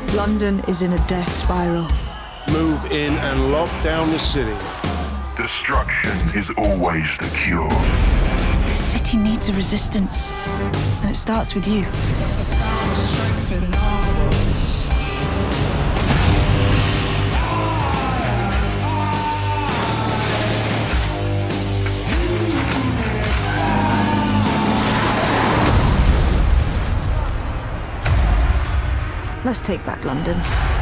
London is in a death spiral. Move in and lock down the city. Destruction is always the cure. The city needs a resistance, and it starts with you. Let's take back London.